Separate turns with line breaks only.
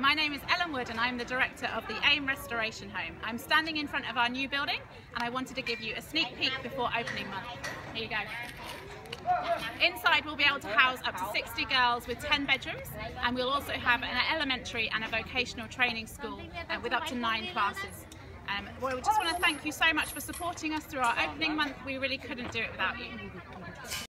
My name is Ellen Wood and I'm the director of the AIM Restoration Home. I'm standing in front of our new building and I wanted to give you a sneak peek before opening month. Here you go. Inside we'll be able to house up to 60 girls with 10 bedrooms, and we'll also have an elementary and a vocational training school with up to 9 classes. We just want to thank you so much for supporting us through our opening month. We really couldn't do it without you.